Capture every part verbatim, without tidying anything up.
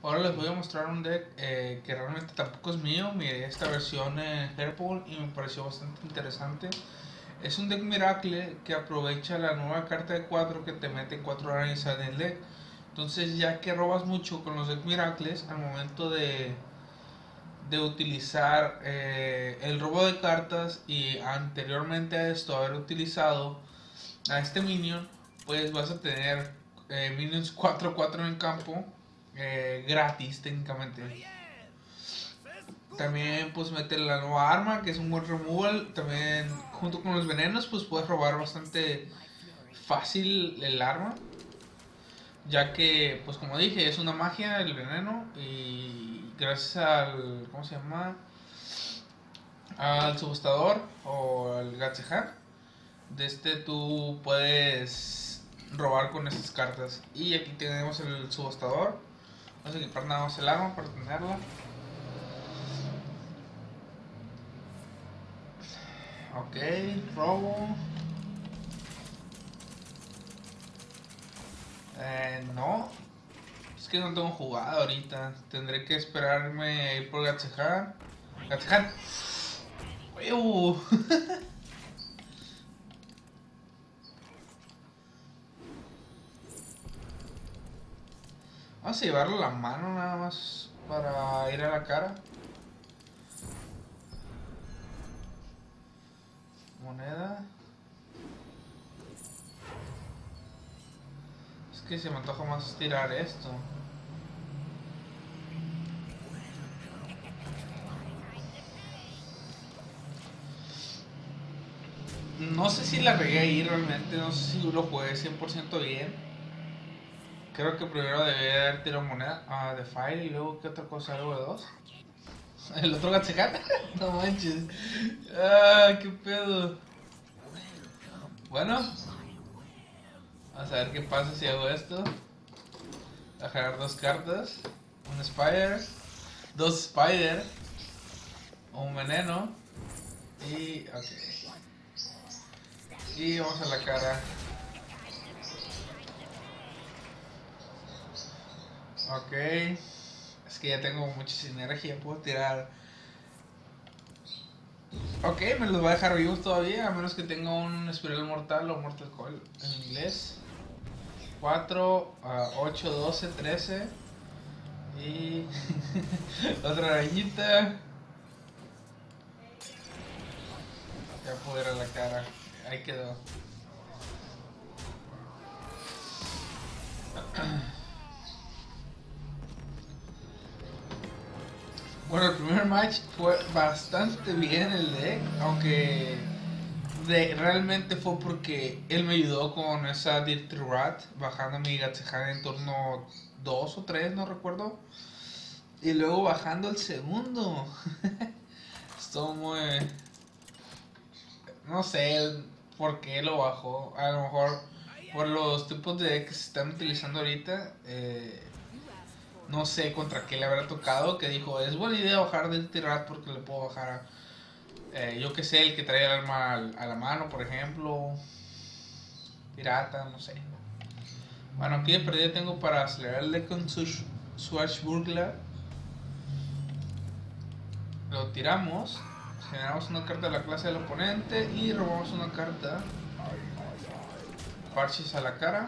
Ahora les voy a mostrar un deck eh, que realmente tampoco es mío. Miré esta versión en Herbal y me pareció bastante interesante. Es un deck Miracle que aprovecha la nueva carta de cuatro que te mete cuatro arañas en el deck. Entonces, ya que robas mucho con los deck Miracles, al momento de, de utilizar eh, el robo de cartas y anteriormente a esto haber utilizado a este minion, pues vas a tener eh, minions cuatro cuatro en el campo eh, gratis técnicamente. También pues meter la nueva arma que es un buen removal. También junto con los venenos pues puedes robar bastante fácil el arma, ya que pues como dije es una magia el veneno y gracias al ¿cómo se llama? Al subastador o al Gatsehan de este tú puedes robar con estas cartas. Y aquí tenemos el subastador. Vamos a equipar nada más el arma para tenerla. Ok, robo. Eh, no. Es que no tengo jugada ahorita. Tendré que esperarme a ir por Gatsehan. Gatsehan. Uh. Vamos a llevarlo a la mano nada más para ir a la cara. Moneda. Es que se me antoja más tirar esto. No sé si la regué ahí realmente, no sé si lo jugué cien por ciento bien. Creo que primero debía haber tirado moneda ah, de Fire y luego, ¿qué otra cosa? ¿Algo de dos? ¿El otro Gatsehan? No manches. Ah, qué pedo. Bueno, vamos a ver qué pasa si hago esto. Voy a jalar dos cartas. Un Spider. Dos Spider. Un veneno. Y. Ok. Y vamos a la cara. Ok. Es que ya tengo mucha sinergia. Puedo tirar. Ok, me los va a dejar vivos todavía. A menos que tenga un Espiral Mortal o Mortal Coil en inglés. cuatro, ocho, doce, trece. Y. Otra arañita. Ya puedo ir a la cara. Ahí quedó. Bueno, el primer match fue bastante bien el deck, aunque de, realmente fue porque él me ayudó con esa Dirty Rat, bajando mi Gatsehan en turno dos o tres, no recuerdo. Y luego bajando el segundo. Estuvo muy... No sé por qué lo bajó. A lo mejor por los tipos de deck que se están utilizando ahorita. Eh, no sé contra qué le habrá tocado. Que dijo, es buena idea bajar del Rat porque le puedo bajar a... Eh, yo que sé, el que trae el arma a la mano, por ejemplo. Pirata, no sé. Bueno, aquí de perdida tengo para acelerar el deck con Swashbuckler. Lo tiramos. Generamos una carta de la clase del oponente y robamos una carta. Parches a la cara.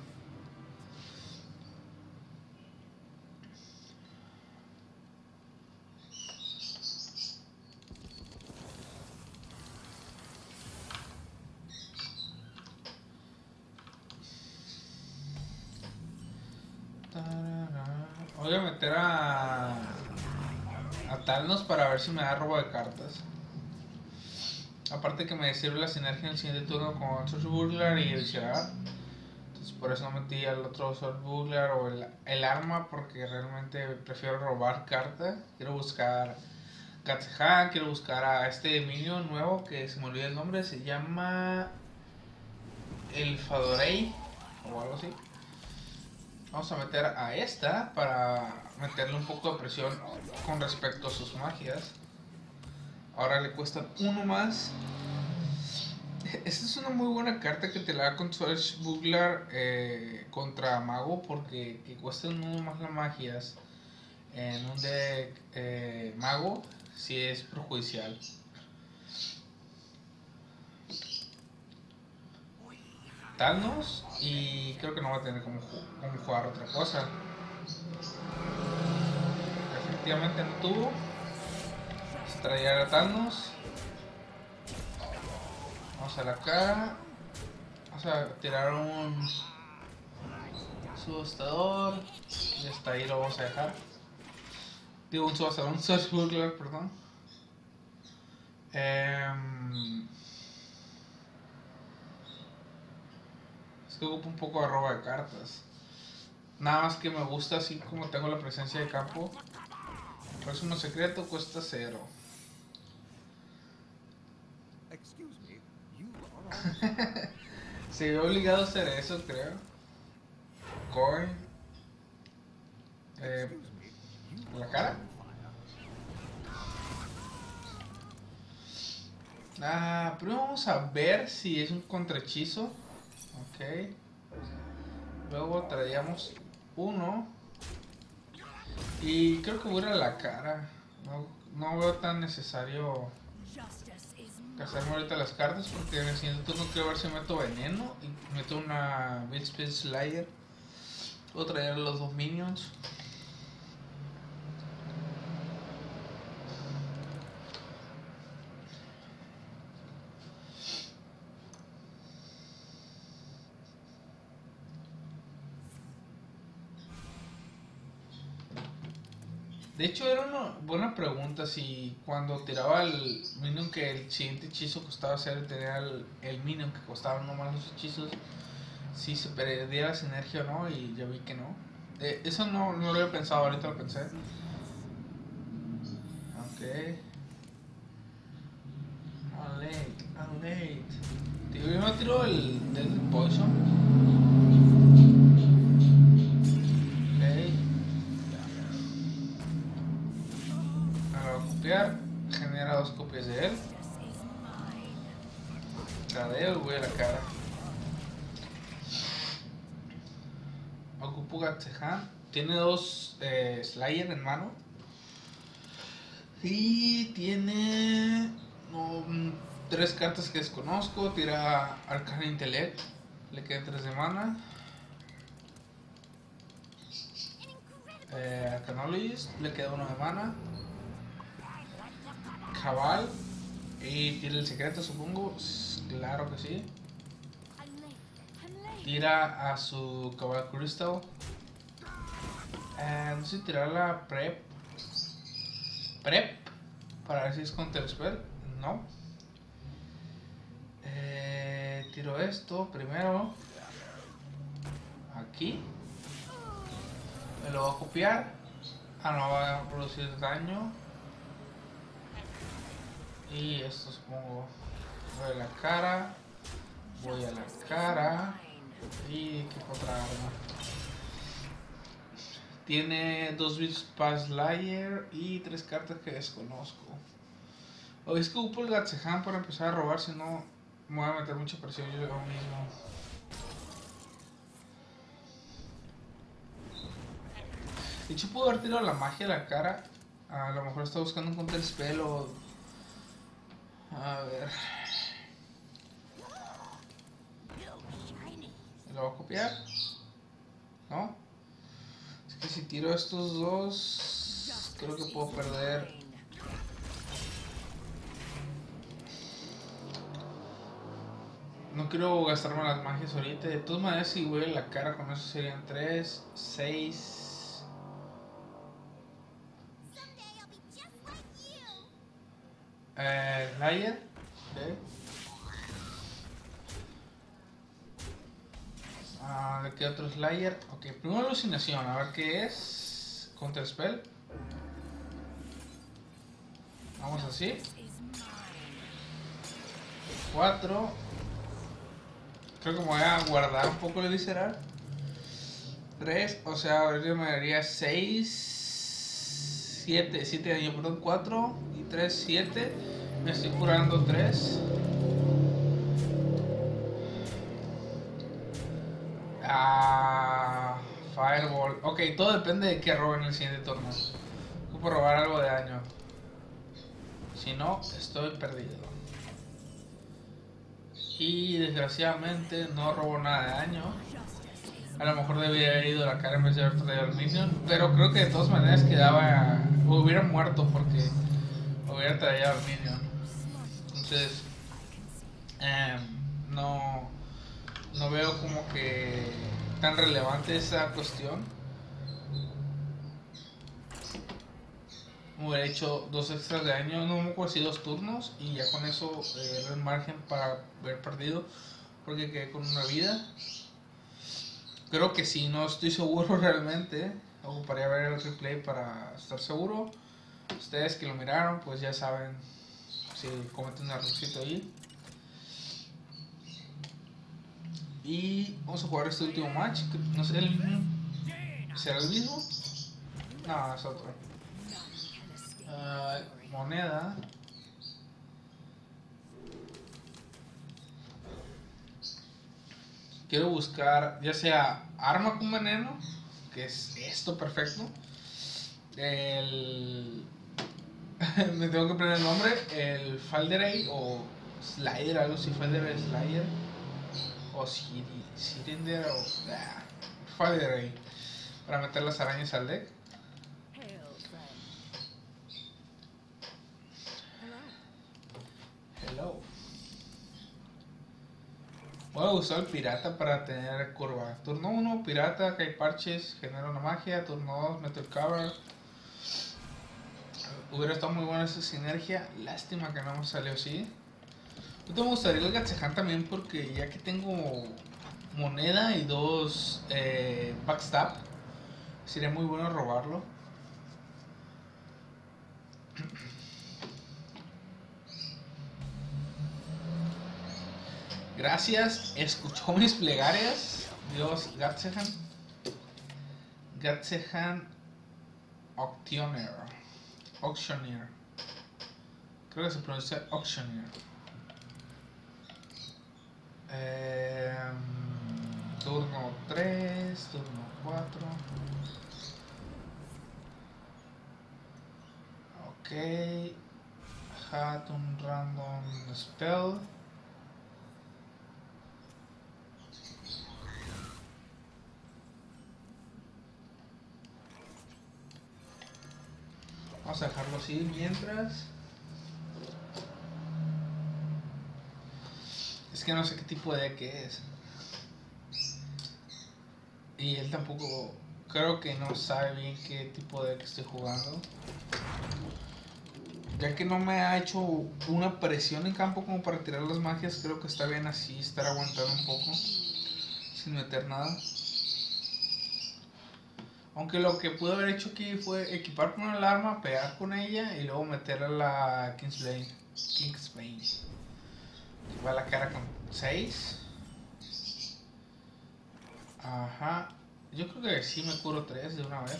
Voy a meter a a Thanos para ver si me da robo de cartas. Aparte que me sirve la sinergia en el siguiente turno con Sword Burglar y el Shirar. Entonces por eso no metí al otro Sword Burglar o el, el arma, porque realmente prefiero robar cartas. Quiero buscar Gatsehan, quiero buscar a este minion nuevo que se me olvida el nombre, se llama el Fadorei o algo así. Vamos a meter a esta para meterle un poco de presión con respecto a sus magias. Ahora le cuesta uno más. Esta es una muy buena carta que te la da con Swashbuckler eh, contra Mago, porque que cuesta uno más las magias en un deck eh, mago sí es perjudicial. Thanos, y creo que no va a tener como, como jugar otra cosa. Efectivamente no tuvo. Traer a Thanos. Vamos a la cara. Vamos a tirar un subastador. Y hasta ahí lo vamos a dejar. Digo un subastador, un Search Burglar, perdón. Eh, es que ocupo un poco de robo de cartas. Nada más que me gusta así como tengo la presencia de campo. Pues uno secreto cuesta cero. Se ve obligado a hacer eso, creo. Coin. Eh, ¿La cara? Ah, pero vamos a ver si es un contrahechizo. Ok. Luego traíamos uno. Y creo que voy a ir a la cara. No, no veo tan necesario gastarme ahorita las cartas, porque en el siguiente turno quiero ver si meto veneno y meto una Bill Speed Slayer o traer los dos minions. De hecho era una buena pregunta si cuando tiraba el minion que el siguiente hechizo costaba hacer, tenía el, el minion que costaba nomás los hechizos, si se perdía la sinergia o no, y ya vi que no. Eh, eso no, no lo había pensado, ahorita lo pensé. Ok. I'm late, I'm late. Tío, yo me tiro el Deadly Poison. Genera dos copias de él. Tradeo y voy a la cara. Ocupo Gatsehan. Tiene dos eh, Slayer en mano. Y tiene no, tres cartas que desconozco. Tira Arcana Intellect. Le quedan tres de mana. Eh, Arcanologist. Le queda uno de mana. Cabal. Y tira el secreto, supongo. Claro que sí. Tira a su Cabal Crystal. Eh, no sé si tirar la Prep. Prep. Para ver si es Counter Spell. No. Eh, tiro esto primero. Aquí. Me lo voy a copiar. Ah, no va a producir daño. Y esto supongo. Voy a la cara. Voy a la cara. Y equipo otra arma. Tiene dos Pass Slayer y tres cartas que desconozco. O es que ocupo el Gatsehan para empezar a robar, si no me voy a meter mucha presión yo mismo. De hecho puedo haber tirado la magia a la cara. A lo mejor está buscando un counter spell o... A ver... ¿Me lo voy a copiar? ¿No? Es que si tiro estos dos... Creo que puedo perder... No quiero gastarme las magias ahorita. De todas maneras, si voy a la cara con eso serían tres, seis... Eh, Slayer. Okay. Ah, ¿de qué otro Slayer? Ok, primero alucinación, a ver qué es. Counter Spell. Vamos así. cuatro. Creo que me voy a guardar un poco el visceral. tres, o sea, ahorita me daría seis, siete, siete de daño, perdón, cuatro y tres, siete. Me estoy curando tres. Ah, Fireball. Ok, todo depende de qué roben en el siguiente turno. Ocupo robar algo de daño. Si no, estoy perdido. Y desgraciadamente no robo nada de daño. A lo mejor debía haber ido a la cara en vez de haber traído al minion. Pero creo que de todas maneras quedaba... hubiera muerto porque hubiera traído al minion. Entonces... Eh, no... No veo como que... tan relevante esa cuestión. Hubiera hecho dos extras de daño, no me acuerdo si dos turnos, y ya con eso eh, era el margen para haber perdido, porque quedé con una vida. Creo que si no estoy seguro realmente, ocuparía ver el replay para estar seguro. Ustedes que lo miraron, pues ya saben si cometen un errorcito ahí. Y vamos a jugar este último match, que no sé, el, ¿será el mismo? No, es otro. Uh, moneda. Quiero buscar ya sea arma con veneno, que es esto perfecto. El... me tengo que aprender el nombre. El Falderay o Slider, algo así. Falderay Slider. O Cylinder o... Ah, Falderay. Para meter las arañas al deck. Hello. Voy a usar el pirata para tener curva. Turno uno, pirata, cae parches, genera una magia. Turno dos, meto el cover. Hubiera estado muy buena esa sinergia. Lástima que no me salió así. Yo me gustaría el Gatsehan también porque ya que tengo moneda y dos eh, backstab, sería muy bueno robarlo. Gracias, escuchó mis plegarias. Dios, Gatsehan. Gatsehan Auctioneer. Auctioneer. Creo que se pronuncia Auctioneer. Eh, turno tres, turno cuatro. Ok. Hat un random spell. Vamos a dejarlo así mientras. Es que no sé qué tipo de deck es. Y él tampoco, creo que no sabe bien qué tipo de deck estoy jugando. Ya que no me ha hecho una presión en campo como para tirar las magias, creo que está bien así, estar aguantando un poco. Sin meter nada. Aunque lo que pude haber hecho aquí fue equipar con el arma, pegar con ella y luego meter a la Kingsbane. Kingsbane. Va a la cara con seis. Ajá. Yo creo que sí me curo tres de una vez.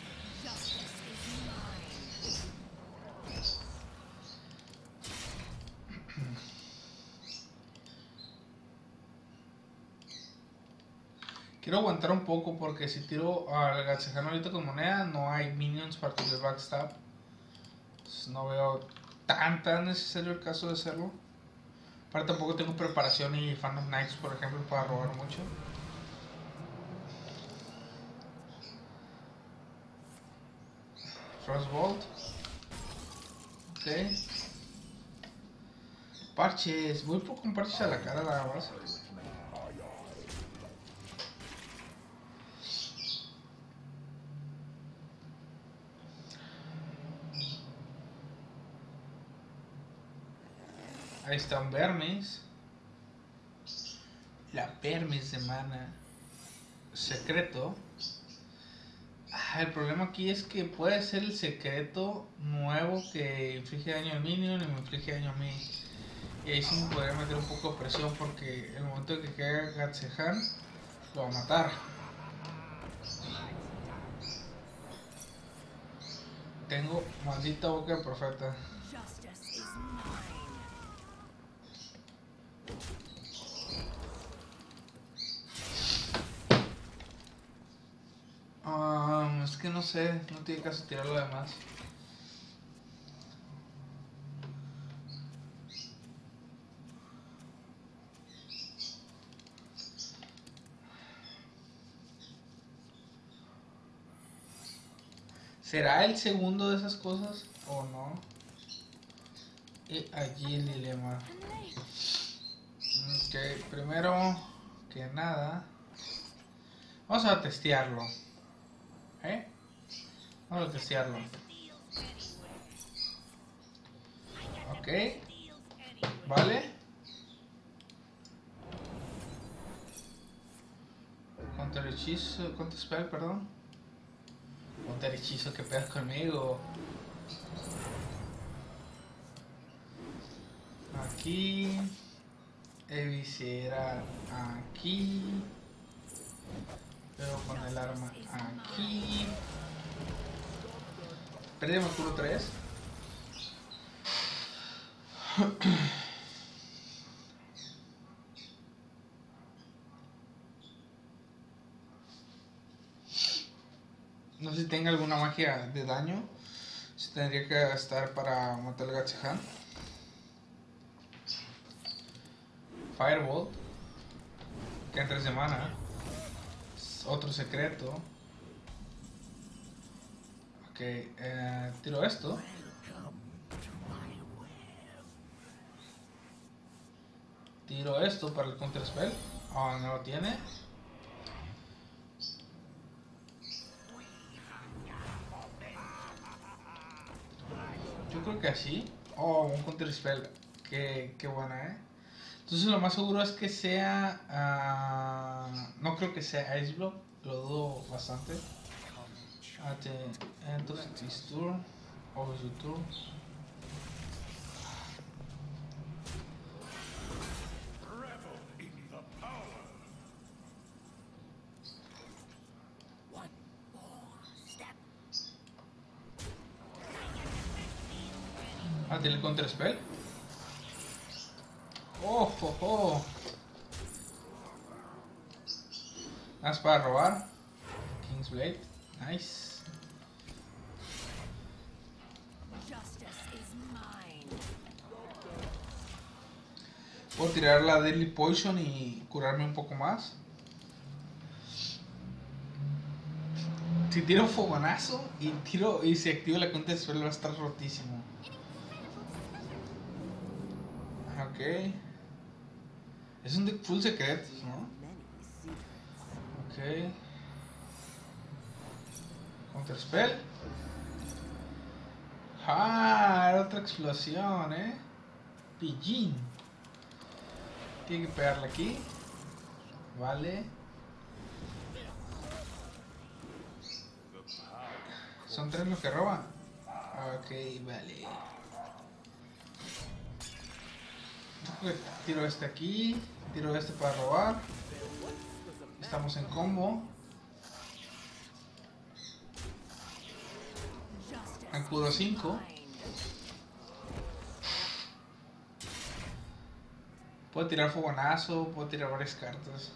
Quiero aguantar un poco porque si tiro al Gatsehan ahorita con moneda no hay minions para tirar backstab. Entonces no veo tan tan necesario el caso de hacerlo. Aparte tampoco tengo preparación y Fan of Knights por ejemplo para robar mucho. Frostbolt. Ok. Parches. Voy por con parches a la cara nada más. Ahí está un Vermis. La Vermis de mana secreto. Ah, el problema aquí es que puede ser el secreto nuevo que inflige daño al minion y me inflige daño a mí. Y ahí sí me podría meter un poco de presión porque el momento de que caiga Gatsehan lo va a matar. Tengo maldita boca de profeta. sé, no tiene caso tirar lo demás. ¿Será el segundo de esas cosas o no? Y allí el dilema. Ok, primero que nada, vamos a testearlo. ¿Eh? Vamos a testearlo. Ok. Vale. Contra hechizo, contra spell, perdón. Contra hechizo, que pegas conmigo. Aquí. Eviscerar aquí. Luego con el arma aquí. Perdemos puro tres. No sé si tenga alguna magia de daño. Se tendría que gastar para matar al Gachahan. Firebolt. Que en tres de mana. Otro secreto. Ok, eh, tiro esto. Tiro esto para el counter spell. Oh, no lo tiene. Yo creo que así. Oh, un counter spell. Qué, qué buena, eh. Entonces lo más seguro es que sea... Uh, no creo que sea Ice Block. Lo dudo bastante. At the end of this turn. Over your turn. Ah, tiene el counter spell. Oh, oh, oh. Más para robar. Kingsblade. Nice. Puedo tirar la Deadly Poison y curarme un poco más. Si tiro fogonazo y tiro y se activa la cuenta de spell, va a estar rotísimo. Ok. Es un deck full secretos, ¿no? Ok. Counter spell. Ah, era otra explosión, eh. Pillín. Tiene que pegarle aquí. Vale. Son tres los que roban. Ok, vale. Tiro este aquí. Tiro este para robar. Estamos en combo. Acudo cinco. Puedo tirar fogonazo. Puedo tirar varias cartas.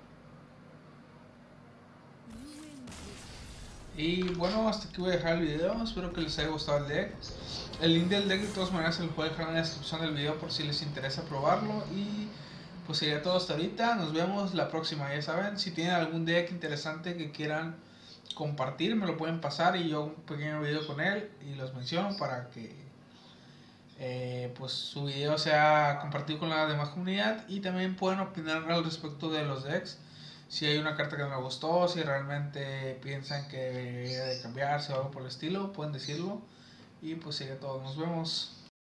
Y bueno, hasta aquí voy a dejar el video. Espero que les haya gustado el deck. El link del deck de todas maneras se lo puedo dejar en la descripción del video por si les interesa probarlo. Y pues sería todo hasta ahorita. Nos vemos la próxima. Ya saben, si tienen algún deck interesante que quieran compartir, me lo pueden pasar y yo hago un pequeño video con él y los menciono para que eh, pues su video sea compartido con la demás comunidad. Y también pueden opinar al respecto de los decks. Si hay una carta que no me gustó, si realmente piensan que debería de cambiarse o algo por el estilo, pueden decirlo. Y pues sería todo. Nos vemos.